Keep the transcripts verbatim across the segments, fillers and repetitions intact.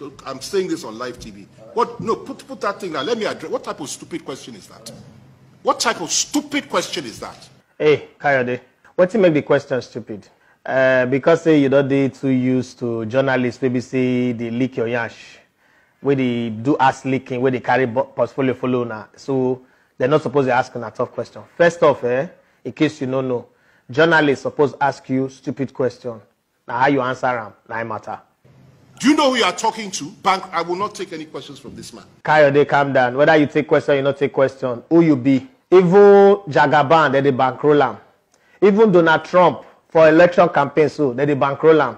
I'm saying this on live T V. What? No, put, put that thing down. Let me address. What type of stupid question is that? What type of stupid question is that? Hey, Kayode, what make the question stupid? Uh, because say you don't be too used to journalists, maybe say they leak your yash, where they do ask leaking, where they carry portfolio follow now. So they're not supposed to ask a tough question. First off, eh, in case you don't know, journalists supposed to ask you stupid question. Now how you answer them, now matter. Do you know who you are talking to? Bank, I will not take any questions from this man. Kayode, calm down. Whether you take question, you not take question. Who you be? Even Jagaban, they dey bankroll am. Even Donald Trump for election campaign, so they dey bankroll am.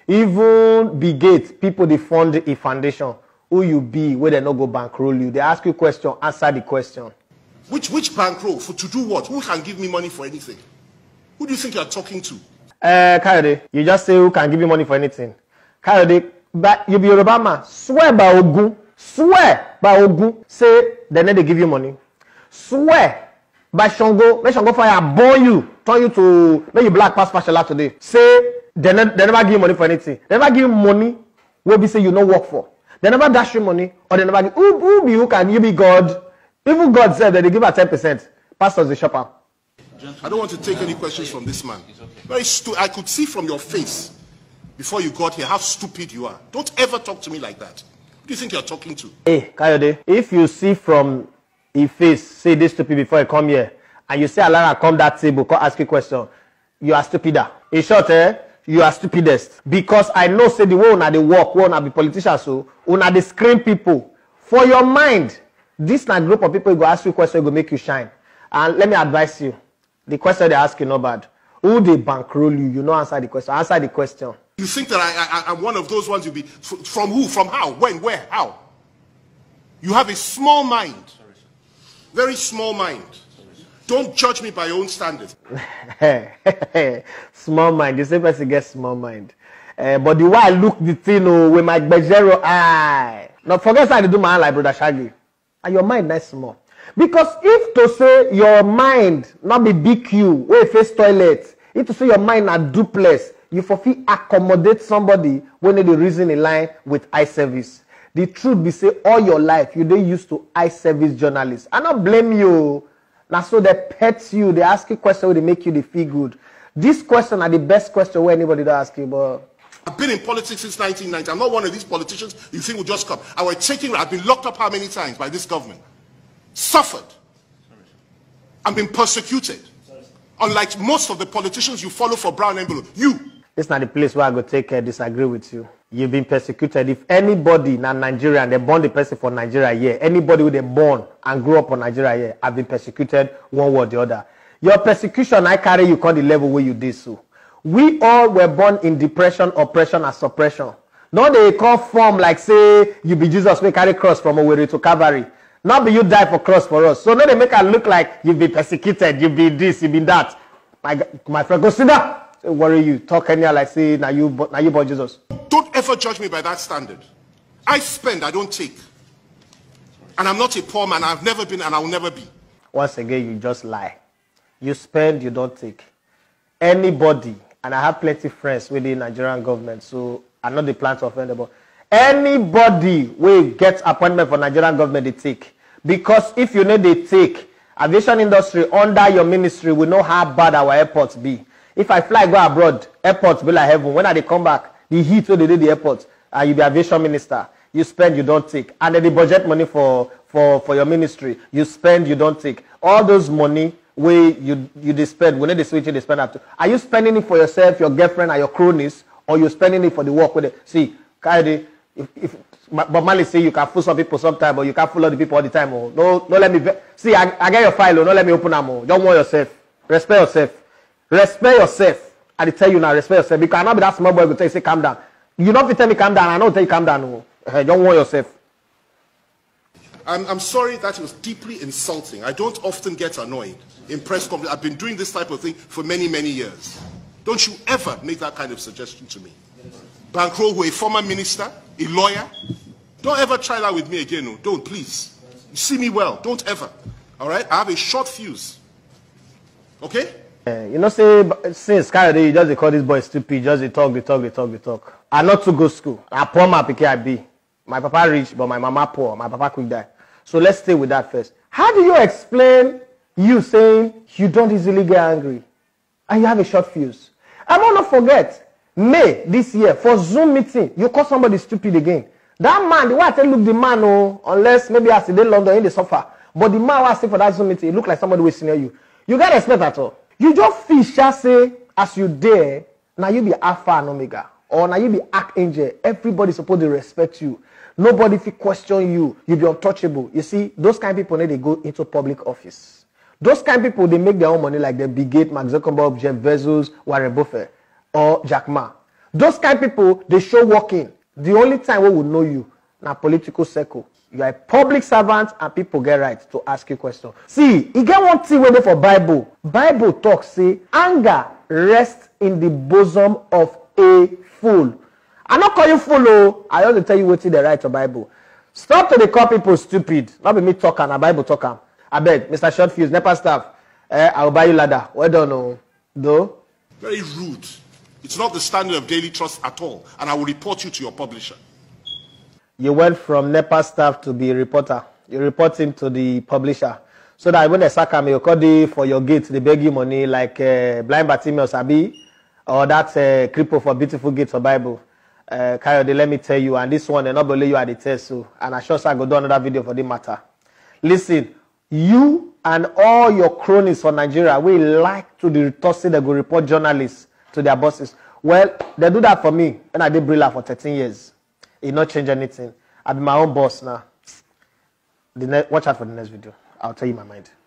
Even Bill Gates, people they fund a foundation. Who you be? Where they not go bankroll you? They ask you question, answer the question. Which which bankroll for to do what? Who can give me money for anything? Who do you think you are talking to? Uh, Kayode, you just say who can give you money for anything. Kayode, but you be Yoruba man. Swear by Ogun. Swear by Ogun. Say they never give you money. Swear by Shango. Make Shango fire burn you. Turn you to make you black pass fashola today. Say they, ne they never give you money for anything. They never give you money where be say you no work for. They never dash you money or they never give. Who, who be who can you be God? Even God said that they give her ten percent. Pastors the shopper. I don't want to take any questions from this man. Very stu I could see from your face before you got here how stupid you are. Don't ever talk to me like that. Who do you think you're talking to? Hey, Kayode, if you see from his face, say this stupid before you come here, and you say Alara come that table, come ask you a question, you are stupider. In short, eh, you are stupidest. Because I know say the way una dey work, way una be politicians, so una dey screen people. For your mind, this na group of people go ask you question, go make you shine. And let me advise you. The question they ask you not bad. Who they bankroll you? You know answer the question. Answer the question. You think that I, I, I'm one of those ones you'll be... From who? From how? When? Where? How? You have a small mind. Very small mind. Don't judge me by your own standards. Small mind. The same person gets small mind. Uh, but the way I look the thing oh, with my Bejero eye. Now forget how to do my hand like Brother Shaggy. And your mind nice small. Because if to say your mind not be B Q, where face toilet, if to say your mind not duplex, you for fit accommodate somebody when they reason in line with eye service. The truth be say all your life you they used to eye service journalists. I not blame you. Now so they pet you, they ask you questions where they make you they feel good. This question are the best question where anybody don't ask you, but I've been in politics since nineteen ninety. I'm not one of these politicians you think will just come. I was taking I've been locked up how many times by this government? Suffered. I've been persecuted. Unlike most of the politicians you follow for brown envelope. You. This is not the place where I go take care, disagree with you. You've been persecuted. If anybody in Nigeria and they born the person for Nigeria here, anybody who they born and grew up on Nigeria here, have been persecuted one way or the other. Your persecution, I carry you call the level where you did so. We all were born in depression, oppression, and suppression. Now they call form like say you be Jesus, we carry cross from Owerri to Calvary. Now be you die for cross for us. So now they make it look like you've been persecuted, you've been this, you've been that. My my friend, go sit down. Don't worry you. Talk any like say now you now you boy Jesus. Don't ever judge me by that standard. I spend, I don't take. And I'm not a poor man. I've never been and I will never be. Once again, you just lie. You spend, you don't take. Anybody, and I have plenty of friends within the Nigerian government, so I'm not the plan to offend them, but anybody will get appointment for Nigerian government, they take. Because if you know they take, aviation industry under your ministry will know how bad our airports be. If I fly go abroad, airports be like heaven. When I they come back, the heat where they do the airport, and uh, you be aviation minister, you spend, you don't take. And then the budget money for, for, for your ministry, you spend, you don't take. All those money where you you they spend, when they switch it, they spend up to. Are you spending it for yourself, your girlfriend, and your cronies, or you spending it for the work with it? See, Kayode, if if but Mali say you can fool some people sometime, but you can't fool other people all the time. Oh, no, no, let me see. I, I get your file. Oh, no, let me open them. Oh, don't want yourself. Respect yourself. Respect yourself. I tell you now, respect yourself. Because I not be that small boy go tell you say calm down. You don't tell me calm down. I don't tell you calm down. Oh, don't want yourself. I'm I'm sorry that it was deeply insulting. I don't often get annoyed in press conferences. I've been doing this type of thing for many many years. Don't you ever make that kind of suggestion to me. Bankroll, who a former minister, a lawyer. Don't ever try that with me again. No. Don't, please. You see me well. Don't ever. All right? I have a short fuse. Okay? Uh, you know, say, since Kayode, you just call this boy stupid. Just they talk, they talk, they talk, they talk. I not to go school. I poor my pick I be. My papa rich, but my mama poor. My papa quick die. So let's stay with that first. How do you explain you saying you don't easily get angry and you have a short fuse? I will not forget, May this year, for Zoom meeting, you call somebody stupid again. That man, the way I tell look the man, oh, unless maybe I see in London in the sofa, but the man I see for that Zoom meeting, it look like somebody will senior you. You got respect at all. You just feel, shall say, as you dare, now you be Alpha and Omega, or now you be Archangel. Everybody supposed to respect you. Nobody if question you, you be untouchable. You see, those kind of people, they go into public office. Those kind of people, they make their own money like the Bill Gates, Mark Zuckerberg, Jeff Bezos, Warren Buffett, or Jack Ma. Those kind of people, they show working. The only time we will know you, na political circle. You are a public servant and people get right to ask you questions. See, you get one thing waiting for Bible. Bible talks, say, anger rests in the bosom of a fool. I'm not calling you fool, oh. I only tell you what the right to Bible. Stop to the call people stupid. Not be me talking, a Bible talking. I beg, Mister Short Fuse, NEPA staff, eh, I'll buy you ladder. Well done, oh. Though. Very rude. It's not the standard of Daily Trust at all, and I will report you to your publisher. You went from NEPA staff to be a reporter. You report him to the publisher. So that when they sack him, you call the for your gate, they beg you money like uh, Blind Bartimaeus Abi, or that uh, cripple for Beautiful Gates of Bible. Uh, Kayode, let me tell you, and this one, they not believe you at the test, so, and I sure I go do another video for the matter. Listen, you and all your cronies for Nigeria, we like to the tossing they go report journalists to their bosses. Well, they do that for me, and I did Brilla for thirteen years. It not change anything. I be my own boss now. The watch out for the next video. I'll tell you my mind.